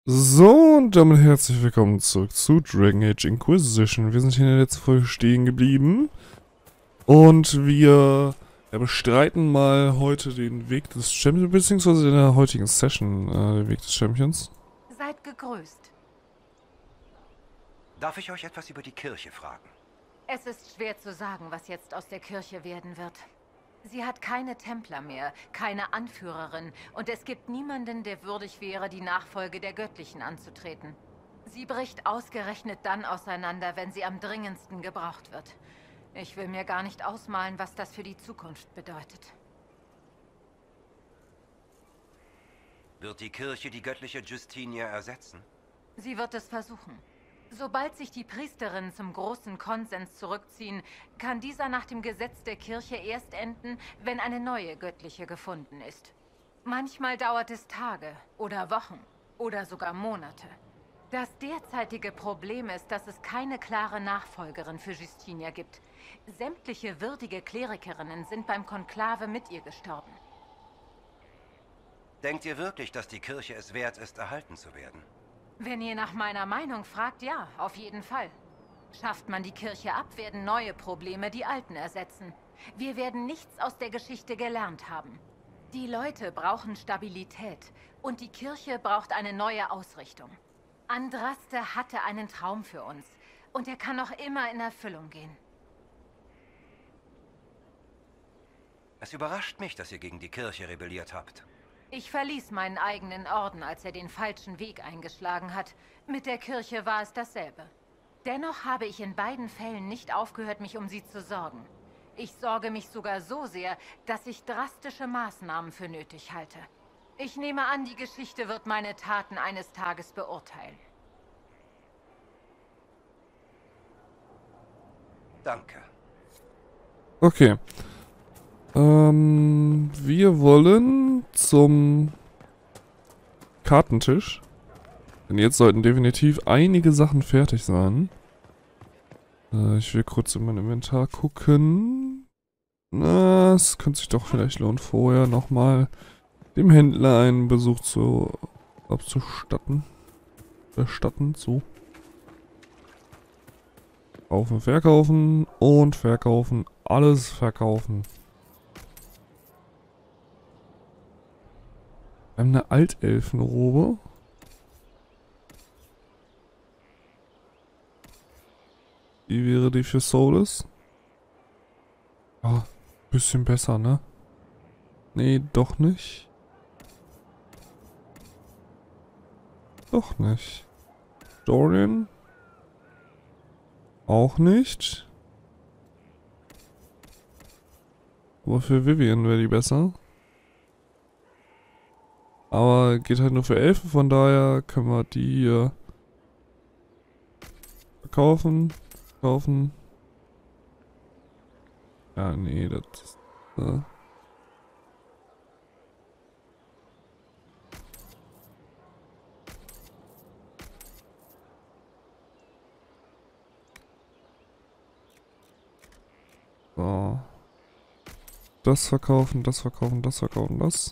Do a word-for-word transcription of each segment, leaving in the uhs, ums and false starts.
So, und damit herzlich willkommen zurück zu Dragon Age Inquisition. Wir sind hier in der letzten Folge stehen geblieben. Und wir ja, bestreiten mal heute den Weg des Champions, beziehungsweise in der heutigen Session äh, den Weg des Champions. Seid gegrüßt. Darf ich euch etwas über die Kirche fragen? Es ist schwer zu sagen, was jetzt aus der Kirche werden wird. Sie hat keine Templer mehr, keine Anführerin und es gibt niemanden, der würdig wäre, die Nachfolge der Göttlichen anzutreten. Sie bricht ausgerechnet dann auseinander, wenn sie am dringendsten gebraucht wird. Ich will mir gar nicht ausmalen, was das für die Zukunft bedeutet. Wird die Kirche die göttliche Justinia ersetzen? Sie wird es versuchen. Sobald sich die Priesterinnen zum großen Konsens zurückziehen, kann dieser nach dem Gesetz der Kirche erst enden, wenn eine neue göttliche gefunden ist. Manchmal dauert es Tage oder Wochen oder sogar Monate. Das derzeitige Problem ist, dass es keine klare Nachfolgerin für Justinia gibt. Sämtliche würdige Klerikerinnen sind beim Konklave mit ihr gestorben. Denkt ihr wirklich, dass die Kirche es wert ist, erhalten zu werden? Wenn ihr nach meiner Meinung fragt, ja, auf jeden Fall. Schafft man die Kirche ab, werden neue Probleme die alten ersetzen. Wir werden nichts aus der Geschichte gelernt haben. Die Leute brauchen Stabilität und die Kirche braucht eine neue Ausrichtung. Andraste hatte einen Traum für uns und er kann noch immer in Erfüllung gehen. Es überrascht mich, dass ihr gegen die Kirche rebelliert habt. Ich verließ meinen eigenen Orden, als er den falschen Weg eingeschlagen hat. Mit der Kirche war es dasselbe. Dennoch habe ich in beiden Fällen nicht aufgehört, mich um sie zu sorgen. Ich sorge mich sogar so sehr, dass ich drastische Maßnahmen für nötig halte. Ich nehme an, die Geschichte wird meine Taten eines Tages beurteilen. Danke. Okay. Ähm, wir wollen zum Kartentisch. Denn jetzt sollten definitiv einige Sachen fertig sein. Äh, ich will kurz in mein Inventar gucken. Na, es könnte sich doch vielleicht lohnen, vorher nochmal dem Händler einen Besuch zu abzustatten. Bestatten, so. Kaufen, verkaufen und verkaufen. Alles verkaufen. Wir haben eine Altelfenrobe. Wie wäre die für Solus? Ja, bisschen besser, ne? Nee, doch nicht. Doch nicht. Dorian? Auch nicht. Aber für Vivian wäre die besser. Aber geht halt nur für Elfen, von daher können wir die hier verkaufen. Kaufen. Ja, nee, das ist... Äh so. Das verkaufen, das verkaufen, das verkaufen, das.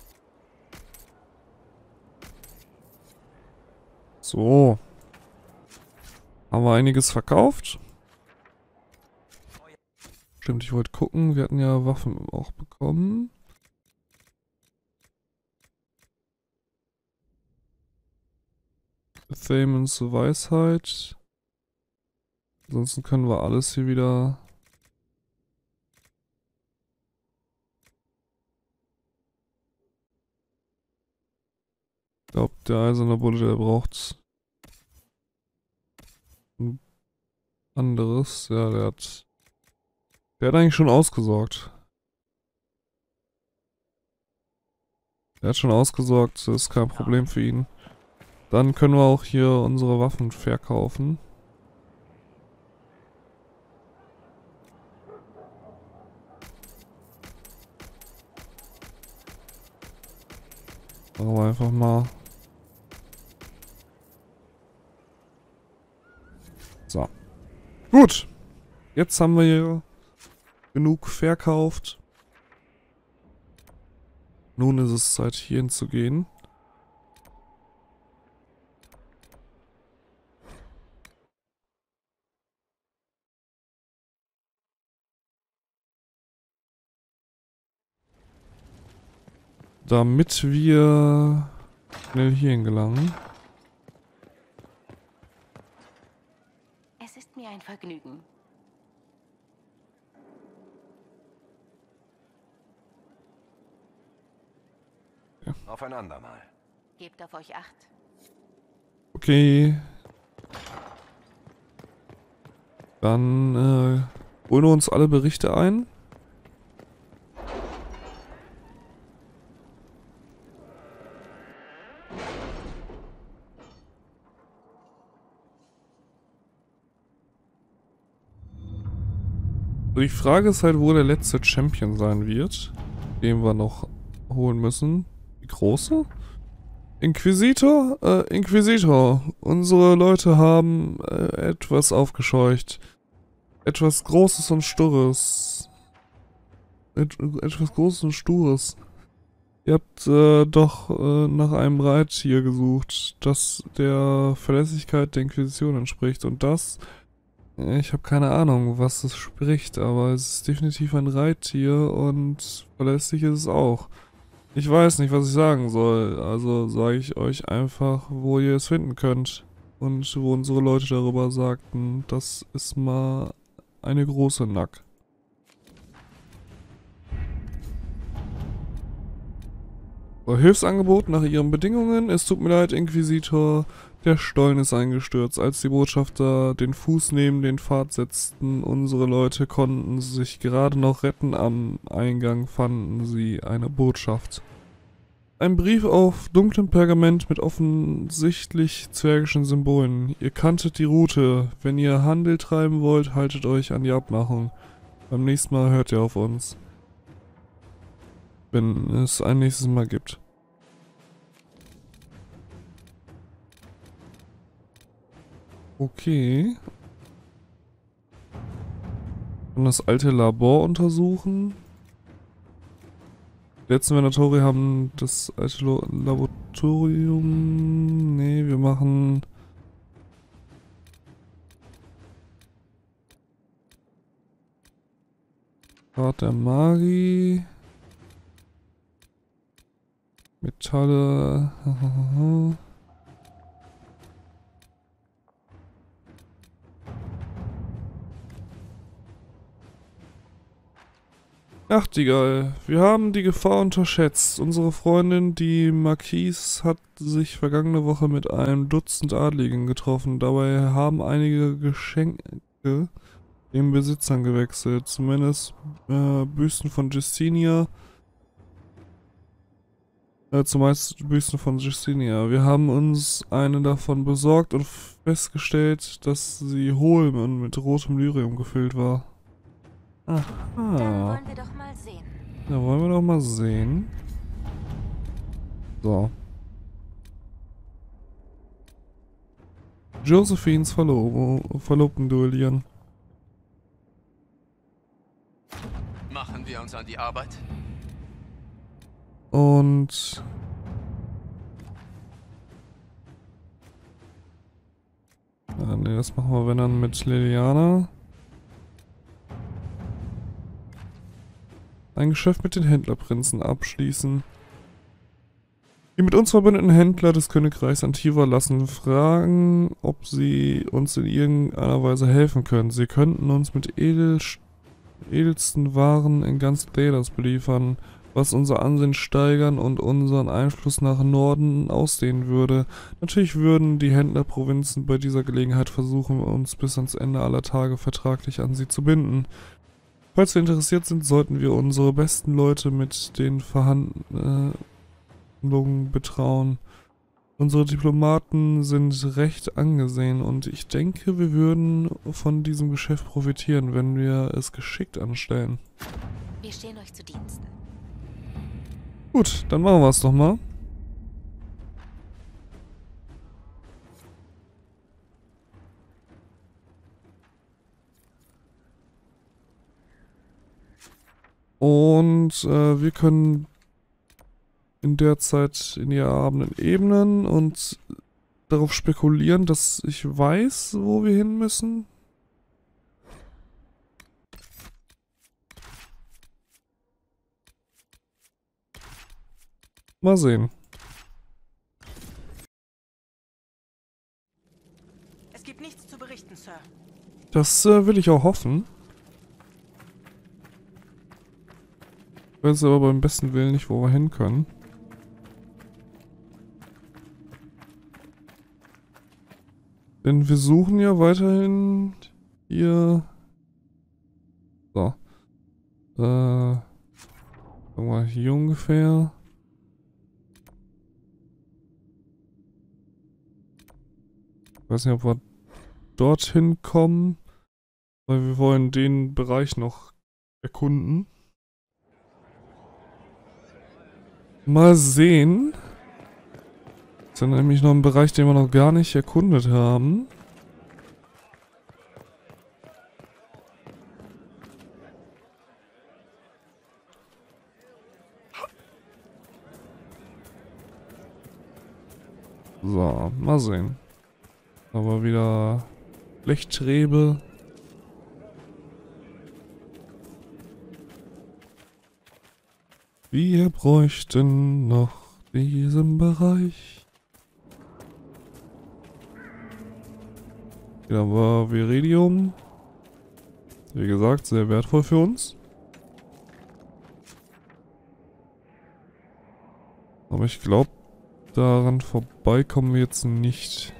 So. Haben wir einiges verkauft. Stimmt, ich wollte gucken. Wir hatten ja Waffen auch bekommen. Thamens Weisheit. Ansonsten können wir alles hier wieder... Ich glaube, der eiserne Bulle, der braucht ein anderes. Ja, der hat... Der hat eigentlich schon ausgesorgt. Der hat schon ausgesorgt, das ist kein Problem für ihn. Dann können wir auch hier unsere Waffen verkaufen. Machen wir einfach mal. So. Gut. Jetzt haben wir hier genug verkauft. Nun ist es Zeit, hier hinzugehen. damit wir schnell hierhin gelangen. Es ist mir ein Vergnügen. Aufeinander mal. Gebt auf euch Acht. Okay. Dann äh, holen wir uns alle Berichte ein. Die Frage ist halt, wo der letzte Champion sein wird, den wir noch holen müssen. Die große? Inquisitor? Äh, Inquisitor. Unsere Leute haben äh, etwas aufgescheucht. Etwas Großes und Stures. Et etwas Großes und Stures. Ihr habt äh, doch äh, nach einem Reittier gesucht, das der Verlässlichkeit der Inquisition entspricht. Und das... Ich habe keine Ahnung, was es spricht, aber es ist definitiv ein Reittier und verlässlich ist es auch. Ich weiß nicht, was ich sagen soll, also sage ich euch einfach, wo ihr es finden könnt. Und wo unsere Leute darüber sagten, das ist mal eine große Nack. So, Hilfsangebot nach ihren Bedingungen. Es tut mir leid, Inquisitor. Der Stollen ist eingestürzt. Als die Botschafter den Fuß neben den Pfad setzten, unsere Leute konnten sich gerade noch retten. Am Eingang fanden sie eine Botschaft. Ein Brief auf dunklem Pergament mit offensichtlich zwergischen Symbolen. Ihr kanntet die Route. Wenn ihr Handel treiben wollt, haltet euch an die Abmachung. Beim nächsten Mal hört ihr auf uns. Wenn es ein nächstes Mal gibt. Okay. Und das alte Labor untersuchen. Die letzten Venatori haben das alte Lo Laboratorium. Nee, wir machen... Rat der Magie. Metalle. Nachtigall, wir haben die Gefahr unterschätzt. Unsere Freundin, die Marquise, hat sich vergangene Woche mit einem Dutzend Adligen getroffen. Dabei haben einige Geschenke den Besitzern gewechselt. Zumindest äh, Büsten von Justinia. Äh, zumeist Büsten von Justinia. Wir haben uns eine davon besorgt und festgestellt, dass sie hohl und mit rotem Lyrium gefüllt war. Aha. Dann wollen wir doch mal sehen. Ja, wollen wir doch mal sehen. So. Josephines Verlob Verlobten duellieren. Machen wir uns an die Arbeit? Und... Ja, ne, das machen wir, wenn dann, mit Liliana. Ein Geschäft mit den Händlerprinzen abschließen. Die mit uns verbündeten Händler des Königreichs Antiva lassen fragen, ob sie uns in irgendeiner Weise helfen können. Sie könnten uns mit edel, edelsten Waren in ganz Thedas beliefern, was unser Ansehen steigern und unseren Einfluss nach Norden ausdehnen würde. Natürlich würden die Händlerprovinzen bei dieser Gelegenheit versuchen, uns bis ans Ende aller Tage vertraglich an sie zu binden. Falls wir interessiert sind, sollten wir unsere besten Leute mit den Verhandlungen betrauen. Unsere Diplomaten sind recht angesehen und ich denke, wir würden von diesem Geschäft profitieren, wenn wir es geschickt anstellen. Wir stehen euch zu Diensten. Gut, dann machen wir es doch mal. Und äh, wir können in der Zeit in die erhabenen Ebenen und darauf spekulieren, dass ich weiß, wo wir hin müssen. Mal sehen. Es gibt nichts zu berichten, Sir. Das äh, will ich auch hoffen. Ich weiß aber beim besten Willen nicht, wo wir hin können. Denn wir suchen ja weiterhin hier... So. Äh... Sagen wir mal hier ungefähr. Ich weiß nicht, ob wir dorthin kommen. Weil wir wollen den Bereich noch erkunden. Mal sehen. Das ist dann nämlich noch ein Bereich, den wir noch gar nicht erkundet haben. So, mal sehen. Aber wieder Blechtrebe. Wir bräuchten noch diesen Bereich. Hier haben wir Viridium. Wie gesagt, sehr wertvoll für uns. Aber ich glaube, daran vorbei kommen wir jetzt nicht.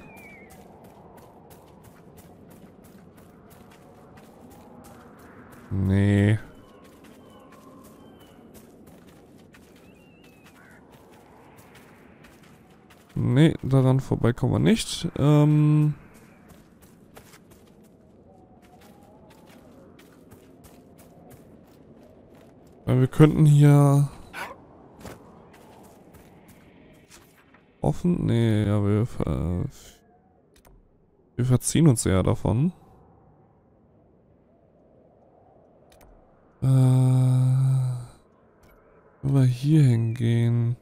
Nee. Nee, daran vorbei kommen wir nicht. Ähm... Wir könnten hier... Offen? Nee, ja, wir... Äh, wir verziehen uns eher davon. Äh... Wenn wir hier hingehen...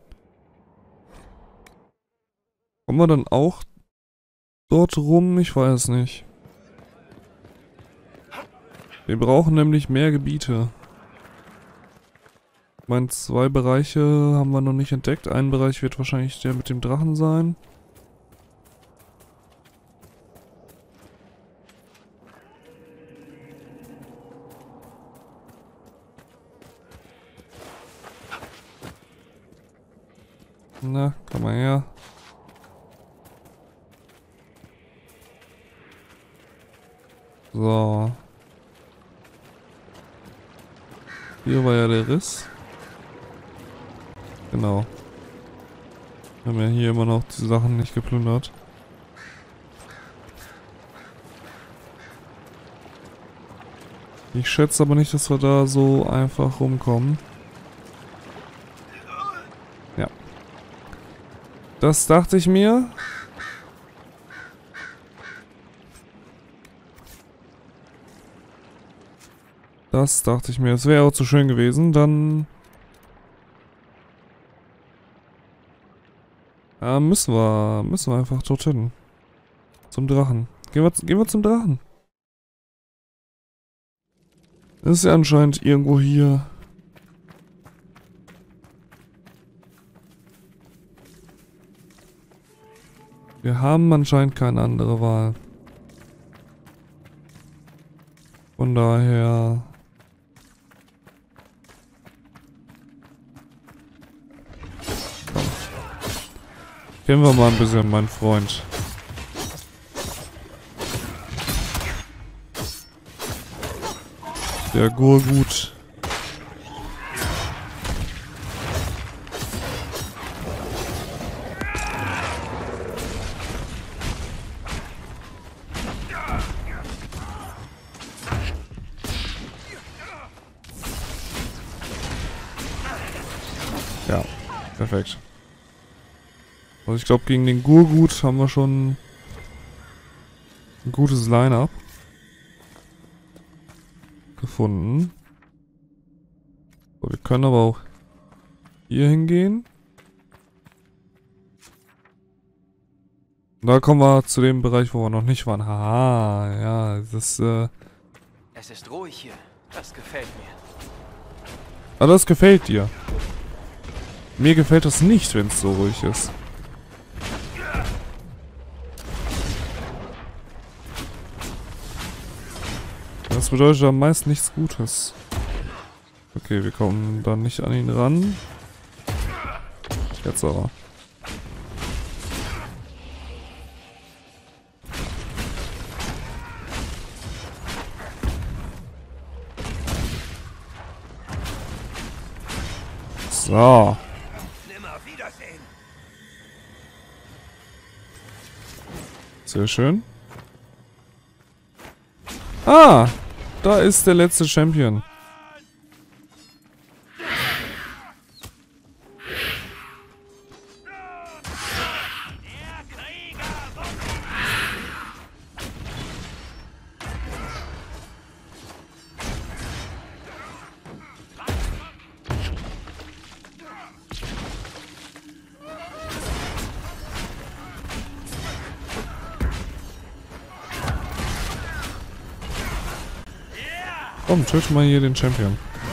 Kommen wir dann auch dort rum? Ich weiß nicht. Wir brauchen nämlich mehr Gebiete. Ich meine, zwei Bereiche haben wir noch nicht entdeckt. Ein Bereich wird wahrscheinlich der mit dem Drachen sein. Na, komm mal her. So. Hier war ja der Riss. Genau. Wir haben ja hier immer noch die Sachen nicht geplündert. Ich schätze aber nicht, dass wir da so einfach rumkommen. Ja. Das dachte ich mir. Das dachte ich mir. Es wäre auch zu schön gewesen. Dann... Ja, müssen wir... Müssen wir einfach dorthin. Zum Drachen. Gehen wir, gehen wir zum Drachen. Das ist ja anscheinend irgendwo hier. Wir haben anscheinend keine andere Wahl. Von daher... Komm. Kennen wir mal ein bisschen, mein Freund. Der Gurgut. Ja, perfekt. Also ich glaube, gegen den Gurgut haben wir schon ein gutes Line-Up gefunden. So, wir können aber auch hier hingehen. Und da kommen wir zu dem Bereich, wo wir noch nicht waren. Haha, ja, das äh... Es ist ruhig hier. Das gefällt mir. Ah, das gefällt dir. Mir gefällt das nicht, wenn es so ruhig ist. Das bedeutet am meisten nichts Gutes. Okay, wir kommen dann nicht an ihn ran. Jetzt aber. So. Sehr schön. Ah, da ist der letzte Champion. Komm, töte mal hier den Champion.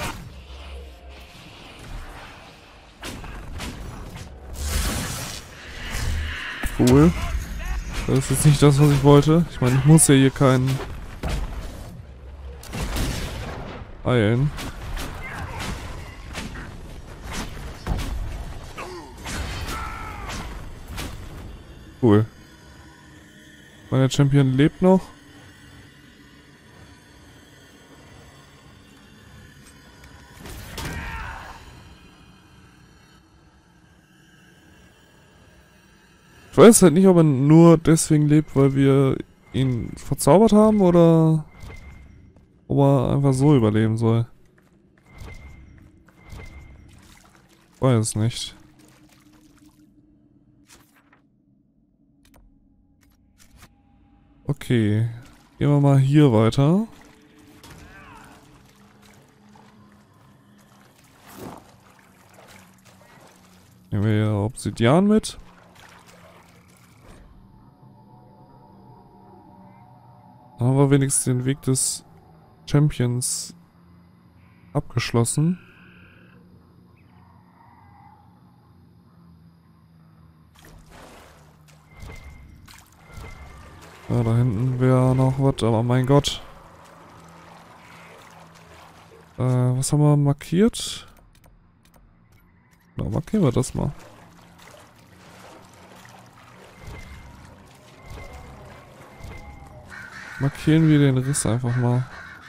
Cool. Das ist jetzt nicht das, was ich wollte. Ich meine, ich muss ja hier keinen heilen. Cool. Mein Champion lebt noch. Ich weiß halt nicht, ob er nur deswegen lebt, weil wir ihn verzaubert haben oder ob er einfach so überleben soll. Ich weiß es nicht. Okay, gehen wir mal hier weiter. Nehmen wir hier Obsidian mit. Dann haben wir wenigstens den Weg des Champions abgeschlossen. Ja, da hinten wäre noch was, aber mein Gott. Äh, was haben wir markiert? Na, markieren wir das mal. Markieren wir den Riss einfach mal.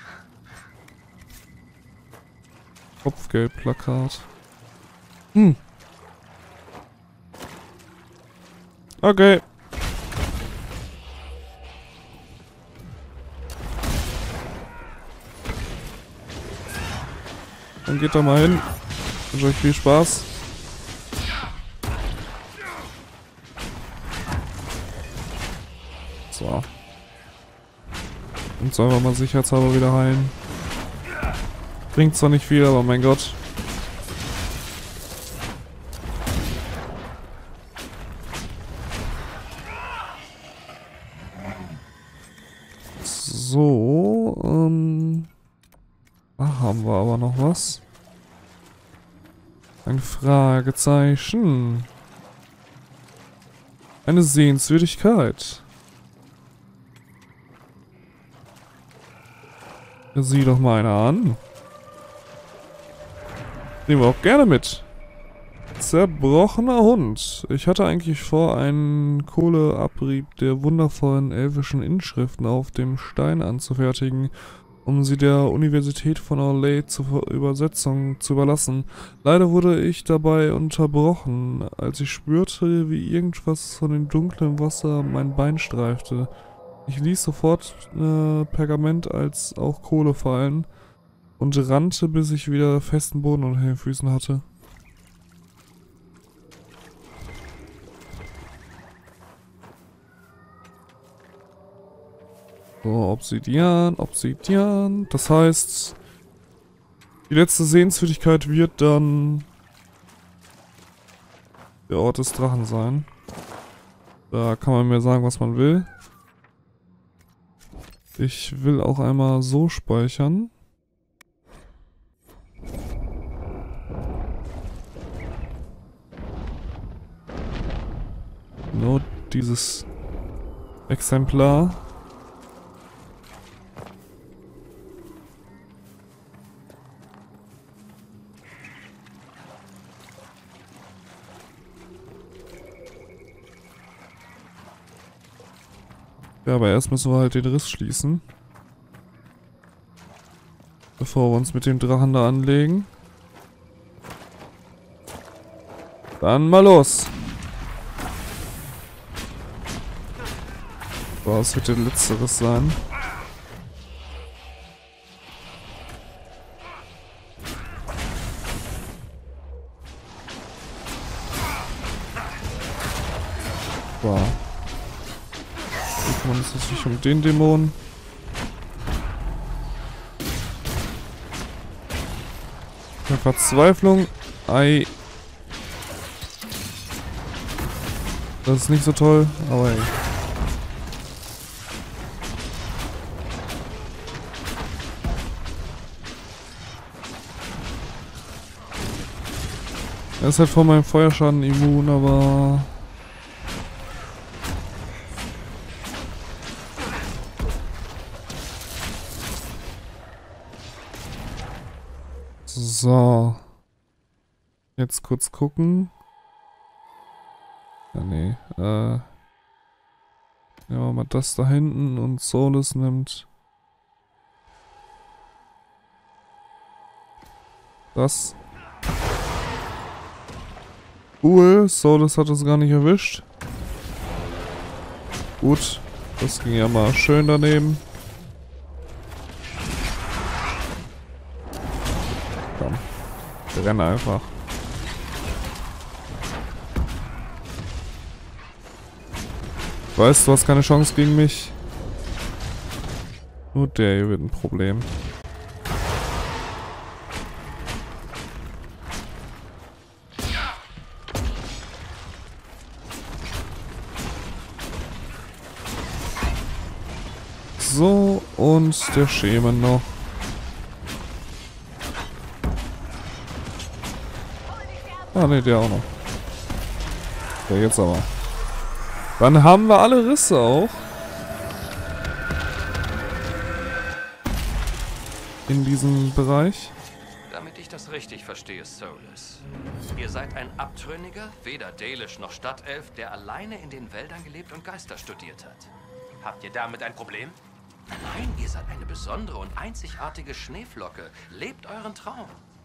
Kopfgeldplakat. Hm. Okay. Dann geht da mal hin. Ich wünsche euch viel Spaß. So. Und sollen wir mal sicherheitshalber wieder heilen. Bringt zwar nicht viel, aber mein Gott. So, ähm... da haben wir aber noch was. Ein Fragezeichen. Eine Sehenswürdigkeit. Sieh doch mal einer an. Nehmen wir auch gerne mit. Zerbrochener Hund. Ich hatte eigentlich vor, einen Kohleabrieb der wundervollen elfischen Inschriften auf dem Stein anzufertigen, um sie der Universität von Orlais zur Übersetzung zu überlassen. Leider wurde ich dabei unterbrochen, als ich spürte, wie irgendwas von dem dunklen Wasser mein Bein streifte. Ich ließ sofort äh, Pergament als auch Kohle fallen und rannte, bis ich wieder festen Boden unter den Füßen hatte. So, Obsidian, Obsidian. Das heißt, die letzte Sehenswürdigkeit wird dann der Ort des Drachen sein. Da kann man mir sagen, was man will. Ich will auch einmal so speichern. nur dieses Exemplar. Ja, aber erst müssen wir halt den Riss schließen. Bevor wir uns mit dem Drachen da anlegen. Dann mal los. Boah, es wird der letzte Riss sein. Boah. Wir kümmern uns jetzt nicht um den Dämon. Der Verzweiflung. Ei. Das ist nicht so toll, aber ey. Er ist halt vor meinem Feuerschaden immun, aber... So. Jetzt kurz gucken. Ja, nee. Äh. Nehmen wir mal das da hinten und Solus nimmt das. Cool, Solus hat es gar nicht erwischt. Gut, das ging ja mal schön daneben. Komm, wir rennen einfach. Weißt du, hast keine Chance gegen mich. Nur der hier wird ein Problem. So, und der Schemen noch. Ah ne, der auch noch. Der jetzt aber. Dann haben wir alle Risse auch. In diesem Bereich. Damit ich das richtig verstehe, Solus. Ihr seid ein Abtrünniger, weder Dalish noch Stadtelf, der alleine in den Wäldern gelebt und Geister studiert hat. Habt ihr damit ein Problem? Nein, ihr seid eine besondere und einzigartige Schneeflocke. Lebt euren Traum.